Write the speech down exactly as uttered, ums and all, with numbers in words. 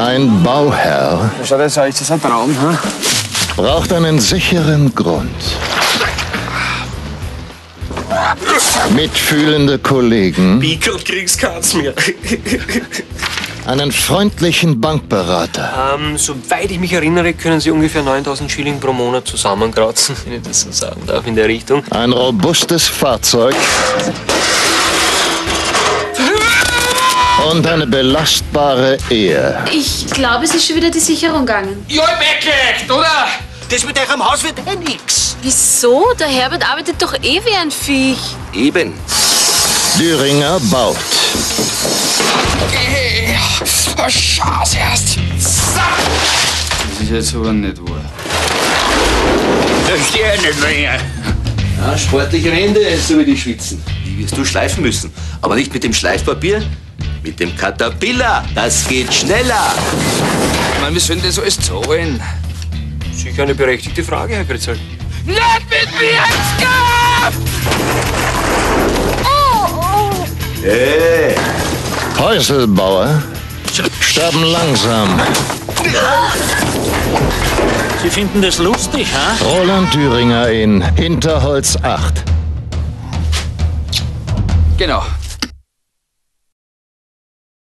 Ein Bauherr Schau, das ist das ein Traum, hm? braucht einen sicheren Grund. Mitfühlende Kollegen, Pickel kriegst keins mehr. einen freundlichen Bankberater. ähm, soweit ich mich erinnere, können Sie ungefähr neuntausend Schilling pro Monat zusammenkratzen, wenn ich das so sagen darf, in der Richtung. Ein robustes Fahrzeug und eine belastbare Ehe. Ich glaube, es ist schon wieder die Sicherung gegangen. Ja, weggelegt, oder? Das mit eurem Haus wird eh nix. Wieso? Der Herbert arbeitet doch eh wie ein Viech. Eben. Döringer baut. Hey, oh, Scheiße erst. Das ist jetzt aber nicht wahr. Das steht nicht mehr. Ja, sportliche Hände, so wie die schwitzen. Die wirst du schleifen müssen. Aber nicht mit dem Schleifpapier, mit dem Caterpillar. Das geht schneller. Ich meine, wir sollen das alles zahlen. Sicher eine berechtigte Frage, Herr Kritzel. Nicht mit mir ins Kampf! Hey. Häuselbauer sterben langsam. Sie finden das lustig, ha? Roland Düringer in Hinterholz acht. Genau.